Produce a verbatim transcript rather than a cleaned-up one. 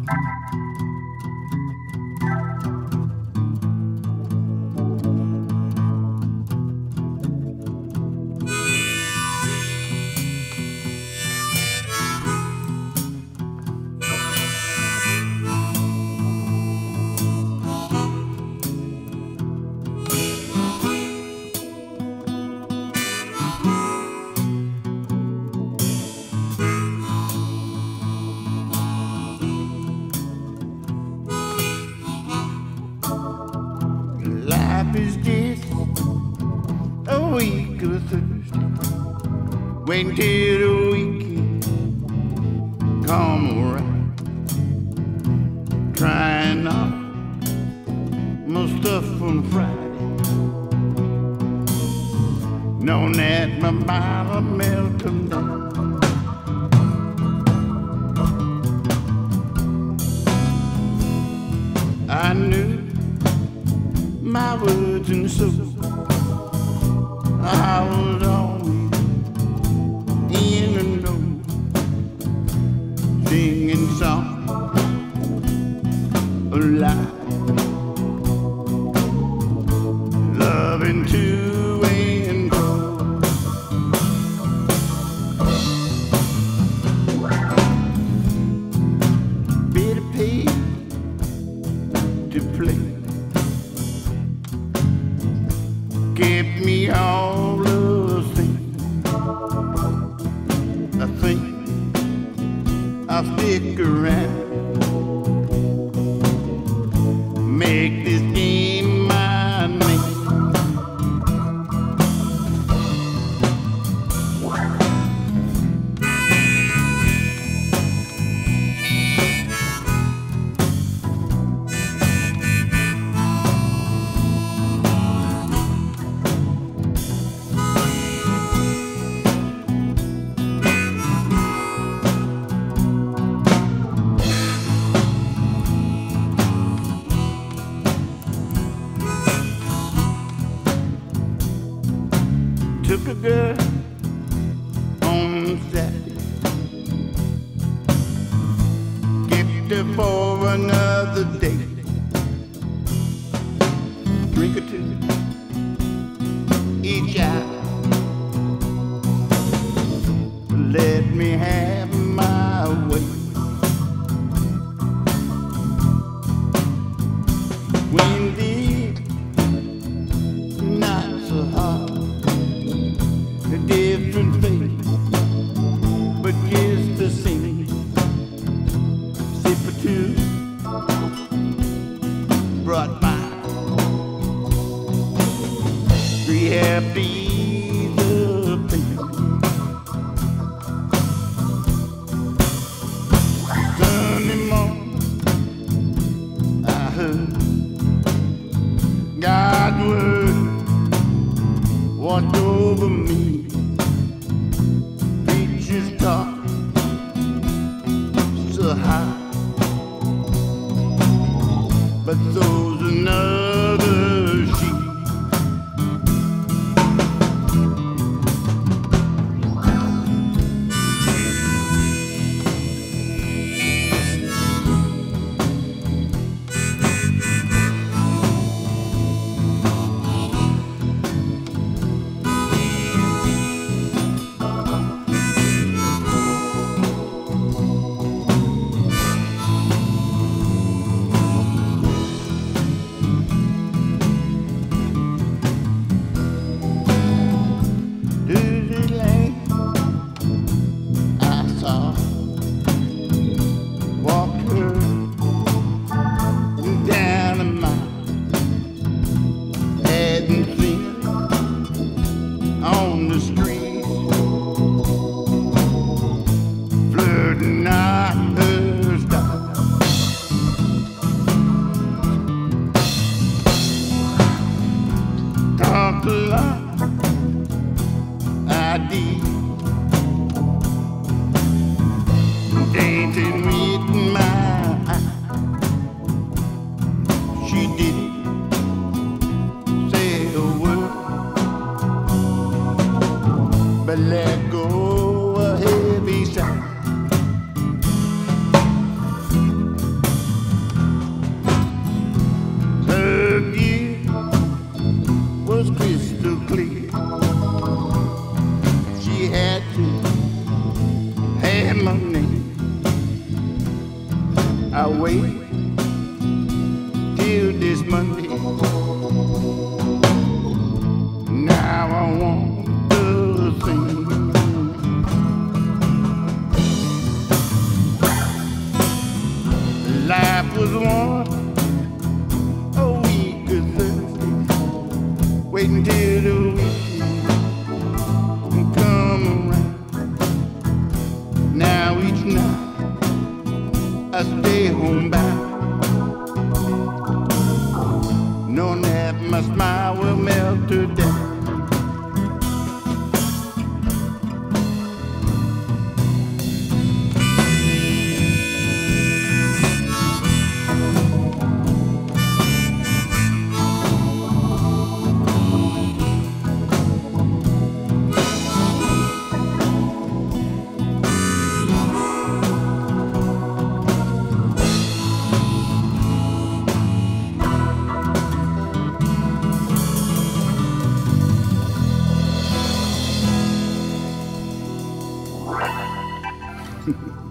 Life is just a week of Thursday, waiting till the weekend come around. Trying off my stuff from Friday, knowing that my bottle melting down. I knew my words and soul, I was always in the know, singing songs alive, loving to and fro. Better pay to play, kept me all the same. I think I'll stick around, make this game my name. Took a girl on Saturday, kept her for another day. Drink or two each hour, let me have my way. When the nights are hard, a different face, but just the same. Sip for two, brought by three happy the pain. Sunday morning, I heard God's word washed over me. Preachers talk so high, but so's another sheep. money. I wait till this Monday. Now I want to sing. Life was one a week of Thursday, waiting till the weekend come around. Now each night I stay home bound, knowing that my smile will melt her down. Ha ha ha.